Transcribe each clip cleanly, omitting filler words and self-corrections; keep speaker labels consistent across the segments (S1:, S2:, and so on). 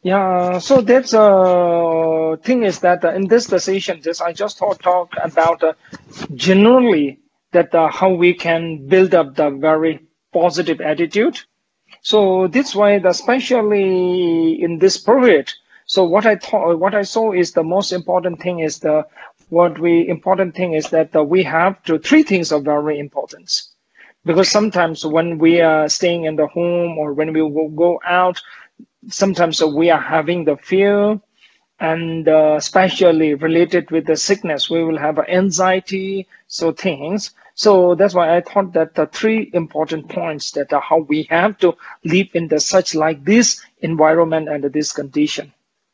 S1: Yeah, so that's a thing is that in this decision, I just talk about generally that how we can build up the very positive attitude. So this way, especially in this period. So what I saw is the most important thing is important thing is that we have to three things are very important because sometimes when we are staying in the home or when we will go out, sometimes we are having the fear and especially related with the sickness, we will have anxiety, so things. So that's why I thought that the three important points that are how we have to live in the such like this environment and this condition.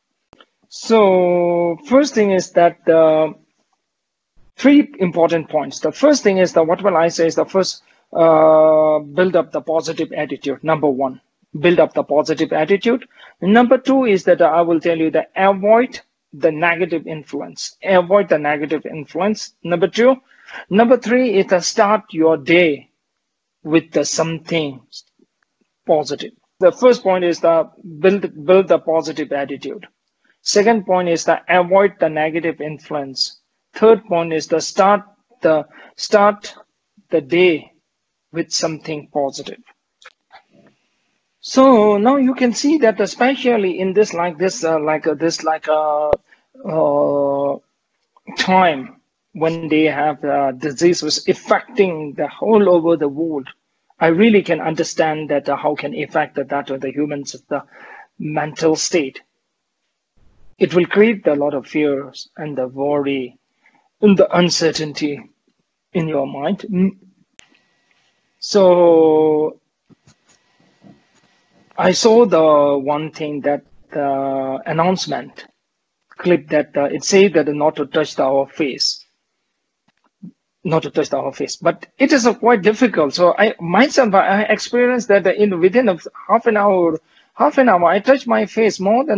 S1: So first thing is that the three important points. The first thing is that what will I say is the first build up the positive attitude. Number one, build up the positive attitude. Number two is that I will tell you that avoid the negative influence. Avoid the negative influence. Number two. Number three is to start your day with something positive. The first point is the build the positive attitude. Second point is to avoid the negative influence. Third point is to start the day with something positive. So now you can see that especially in this time when they have disease was affecting the whole over the world, I really can understand that how can affect that of the humans the mental state. It will create a lot of fears and the worry and the uncertainty in your mind. So I saw the one thing that the announcement clip that it said that not to touch our face, not to touch our face, but it is quite difficult. So I myself, I experienced that within half an hour, I touched my face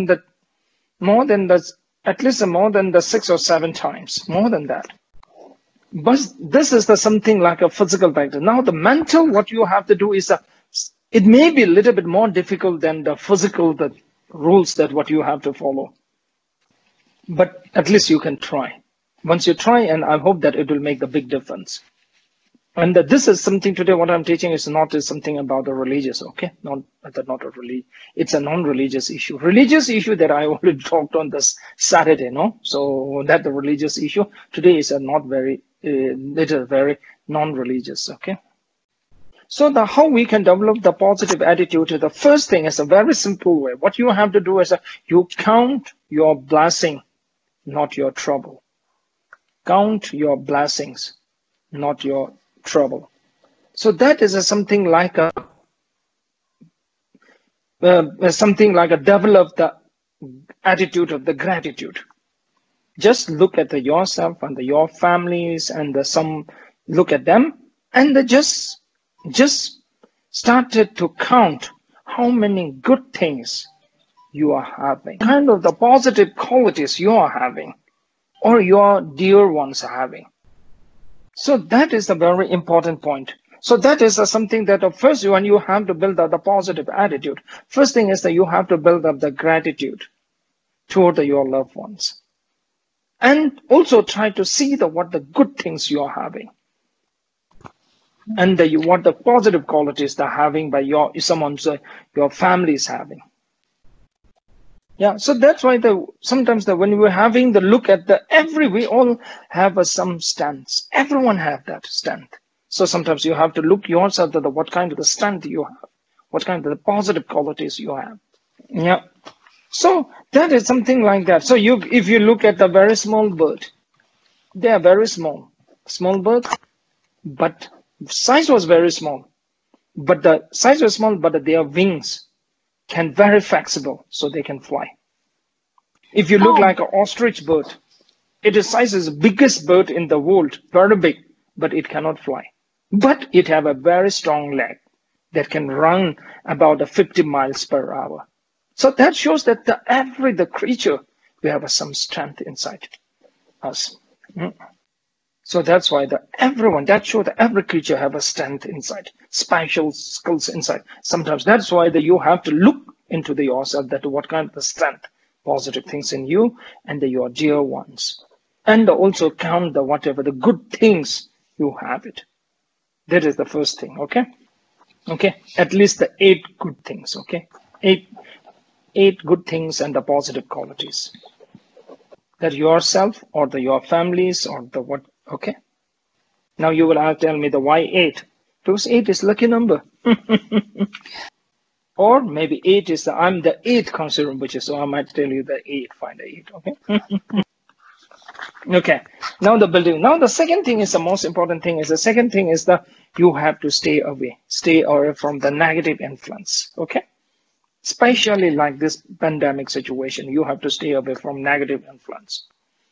S1: at least more than the 6 or 7 times, more than that. But this is something like a physical factor. Now the mental, what you have to do is it may be a little bit more difficult than the physical, the rules that what you have to follow. But at least you can try. Once you try, and I hope that it will make a big difference. And this is something today, what I'm teaching is something about the religious, okay? Not a religion. It's a non-religious issue. Religious issue that I already talked on this Saturday, no? So that the religious issue today is it is very non-religious, okay? So how we can develop the positive attitude, the first thing is a very simple way. What you have to do is you count your blessing, not your trouble. Count your blessings, not your trouble. So that is something like a develop the attitude of the gratitude. Just look at yourself and your families and look at them and just started to count how many good things you are having, kind of the positive qualities you are having or your dear ones are having. So that is a very important point. So that is something that first when you have to build up the positive attitude, first thing is that you have to build up the gratitude toward your loved ones. And also try to see what the good things you are having. And what the positive qualities they're having by your family is having. Yeah, so that's why sometimes when we're having the look at we all have some strengths. Everyone have that strength. So sometimes you have to look yourself at what kind of the strength you have, what kind of the positive qualities you have. Yeah. So that is something like that. So if you look at the very small bird, they are very small bird, but size was very small. But the size was small, but their wings can very flexible, so they can fly. If you look like an ostrich bird, its size is the biggest bird in the world, very big, but it cannot fly. But it have a very strong leg that can run about 50 miles per hour. So that shows that the creature, we have some strength inside us. So that's why that shows that every creature have a strength inside, special skills inside. Sometimes that's why you have to look into the yourself, that what kind of the strength, positive things in you and your dear ones. And also count the whatever the good things you have it. That is the first thing, okay? Okay, at least the 8 good things, okay? Eight good things and the positive qualities. That yourself or your families or the what, okay? Now you will tell me the why 8? Because 8 is lucky number. Or maybe 8 is I'm the 8th considered, which is, so I might tell you the 8, find the 8, okay? Okay, now the building. Now the second thing is the most important thing is the second thing is you have to stay away from the negative influence, okay? Especially like this pandemic situation, you have to stay away from negative influence.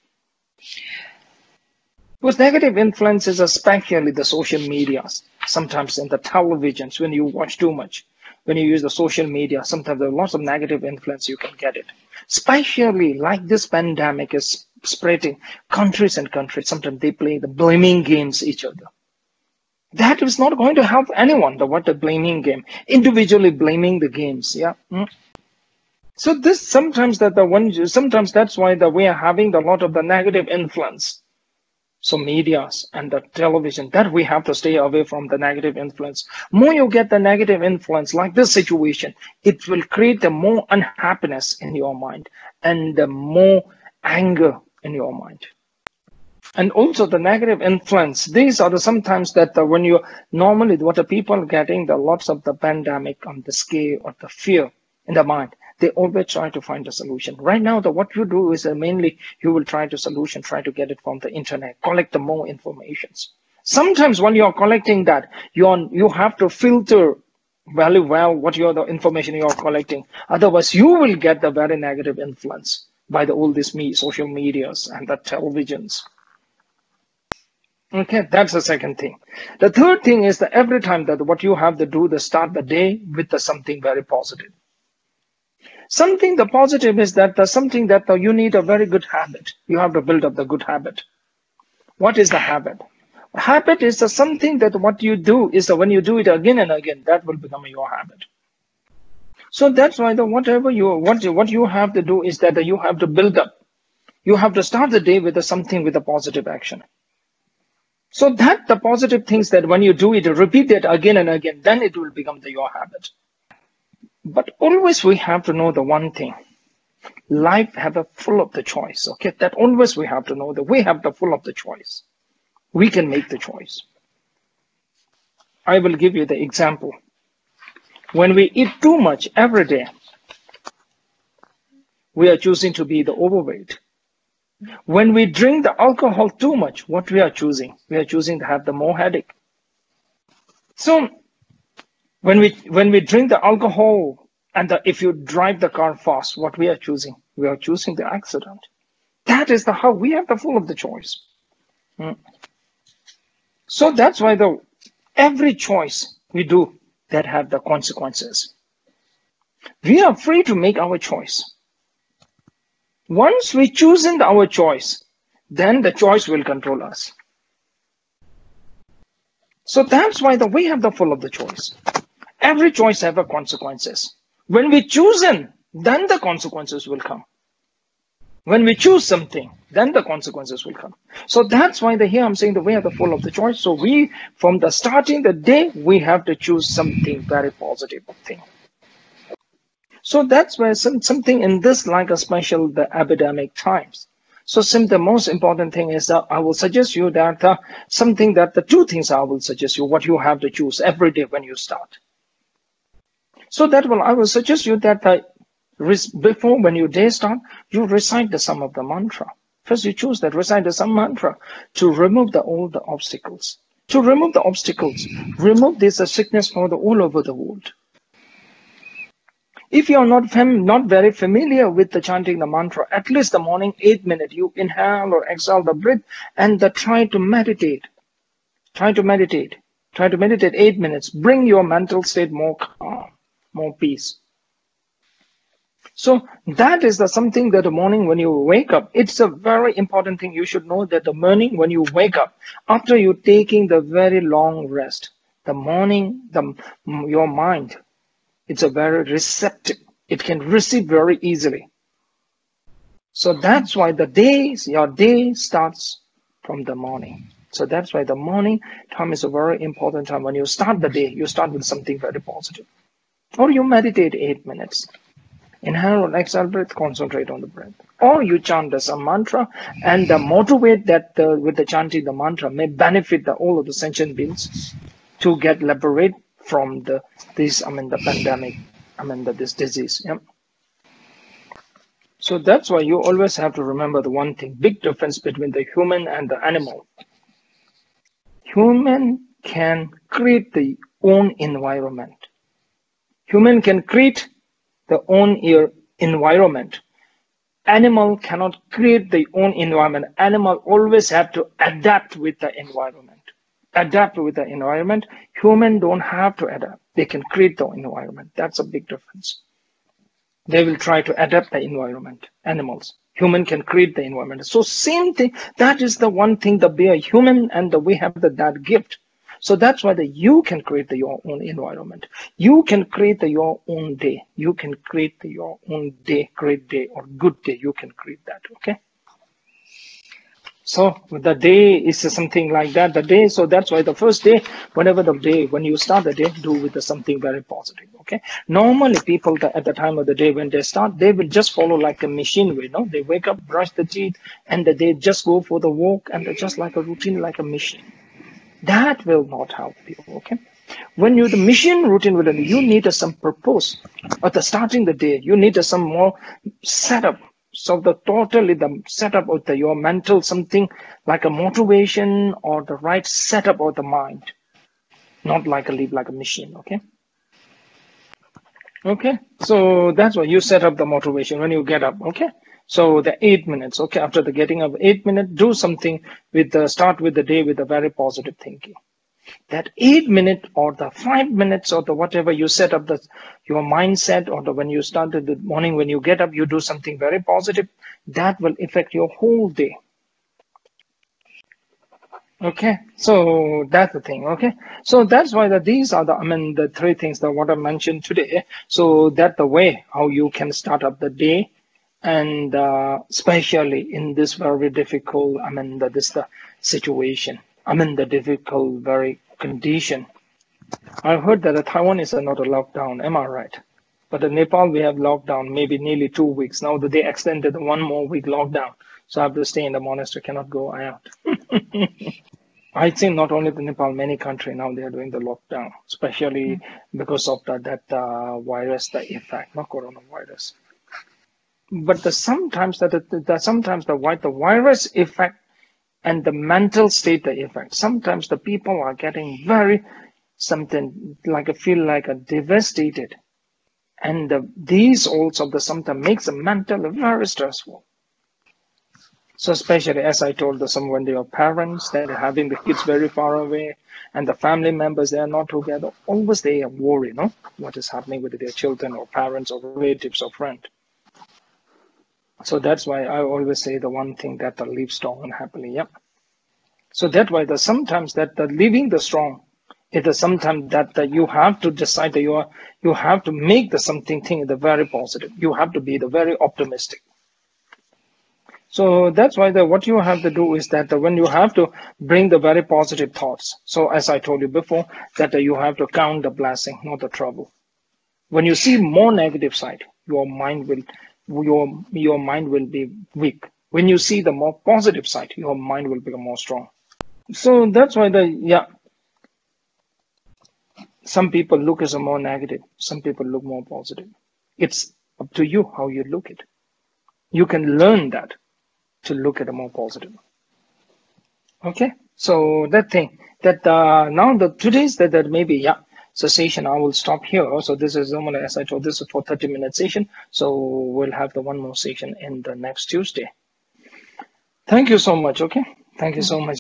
S1: Because negative influence is especially the social medias, sometimes in the televisions when you watch too much. When you use the social media, sometimes there are lots of negative influence, you can get it. Especially like this pandemic is spreading countries and countries, sometimes they play the blaming games each other. That is not going to help anyone, what a blaming game, individually blaming the games, yeah. So this sometimes that's why we are having a lot of the negative influence. So medias and the television, that we have to stay away from the negative influence. More you get the negative influence, like this situation, it will create the more unhappiness in your mind and the more anger in your mind. And also the negative influence, these are sometimes that when you normally what the people getting the lots of the pandemic on the scale or the fear in the mind, they always try to find a solution. Right now, what you do is mainly you will try to get it from the internet, collect the more informations. Sometimes when you're collecting that, you have to filter very well the information you're collecting. Otherwise, you will get the very negative influence by all these social medias and the televisions. Okay, that's the second thing. The third thing is that every time that what you have to do, start the day with something very positive. Something the positive is that something that you need a very good habit. You have to build up the good habit. What is the habit? Habit is something that what you do is that when you do it again and again, that will become your habit. So that's why what you have to do is that you have to build up. You have to start the day with something with a positive action. So that the positive things that when you do it, repeat it again and again, then it will become your habit. But always we have to know the one thing. Life have a full of the choice. Okay, that always we have to know that we have the full of the choice. We can make the choice. I will give you the example. When we eat too much every day, we are choosing to be the overweight. When we drink the alcohol too much, what we are choosing? We are choosing to have the more headache. So when we drink the alcohol and if you drive the car fast, what we are choosing? We are choosing the accident. That is how we have the full of the choice. So that's why every choice we do that have the consequences. We are free to make our choice. Once we choose our choice, then the choice will control us. So that's why we have the full of the choice. Every choice have consequences. When we choose then the consequences will come. When we choose something, then the consequences will come. So that's why here I'm saying that we have the full of the choice. So we, from the starting the day, we have to choose something very positive thing. So that's why something in this like a special the epidemic times. So the most important thing is that I will suggest you that something that the two things I will suggest you what you have to choose every day when you start. So I will suggest you that before when your day start, you recite some of the mantra. First you choose that recite some mantra to remove all the obstacles. To remove the obstacles, remove this sickness from all over the world. If you are not very familiar with the chanting the mantra, at least the morning 8 minutes, you inhale or exhale the breath and try to meditate. Try to meditate 8 minutes. Bring your mental state more calm, more peace. So that is something that the morning when you wake up, it's a very important thing. You should know that the morning when you wake up, after you taking the very long rest, the morning, your mind, it's a very receptive. It can receive very easily. So that's why your day starts from the morning. So that's why the morning time is a very important time. When you start the day, you start with something very positive. Or you meditate 8 minutes. Inhale and exhale breath, concentrate on the breath. Or you chant some mantra and motivate that with the chanting the mantra may benefit all of the sentient beings to get liberated from the pandemic, this disease. Yeah. So that's why you always have to remember the one thing, big difference between the human and the animal. Human can create their own environment. Human can create their own environment. Animal cannot create their own environment. Animal always have to adapt with the environment. Adapt with the environment. Human don't have to adapt. They can create the environment. That's a big difference. They will try to adapt the environment. Animals. Human can create the environment. So same thing. That is the one thing that we are human and we have that gift. So that's why you can create your own environment. You can create your own day. You can create your own day, great day or good day. You can create that. Okay. So the day is something like that. The day. So that's why the first day, when you start the day, do with something very positive. Okay. Normally people at the time of the day when they start, they will just follow like a machine way. No, they wake up, brush the teeth, and they just go for the walk, and they're just like a routine, like a machine. That will not help you. Okay. When the mission routine will, you need some purpose at the starting the day. You need some more setup. So the setup of your mental, something like a motivation or the right setup of the mind, not like live like a machine. Okay. Okay. So that's why you set up the motivation when you get up. Okay. So the 8 minutes. Okay. After the getting up 8 minutes, do something start with the day with a very positive thinking. That 8 minutes or the 5 minutes or the whatever you set up your mindset, or when you start in the morning, when you get up, you do something very positive, that will affect your whole day. Okay, so that's the thing. Okay, so that's why these are the three things that what I mentioned today. So that the way how you can start up the day, and especially in this very difficult, the situation. The difficult, very condition. I heard that Taiwan is not a lockdown. Am I right? But in Nepal, we have lockdown, maybe nearly 2 weeks. Now that they extended 1 more week lockdown. So I have to stay in the monastery, cannot go out. I think not only the Nepal, many countries now they are doing the lockdown, especially because of that virus, the effect, not coronavirus. But sometimes the virus effect and the mental state the effect. Sometimes the people are getting very something like feel like a devastated, and these also sometimes makes the mental very stressful. So especially as I told when they are parents, they're having the kids very far away, and the family members they are not together. Always they are worried, no, what is happening with their children or parents or relatives or friends. So that's why I always say the one thing that live strong and happily. Yeah. So that's why sometimes that living the strong, it is sometimes that you have to decide that you have to make something the very positive. You have to be the very optimistic. So that's why what you have to do is that when you have to bring the very positive thoughts. So as I told you before, that you have to count the blessing, not the trouble. When you see more negative side, your mind will be weak. When you see the more positive side, your mind will become more strong. So that's why some people look as a more negative, some people look more positive. It's up to you how you look it. You can learn that to look at a more positive. Okay, so that thing that now today's that maybe so session I will stop here. So this is as I told, this is for 30-minute session. So we'll have the one more session in the next Tuesday. Thank you so much. Okay, thank you so much.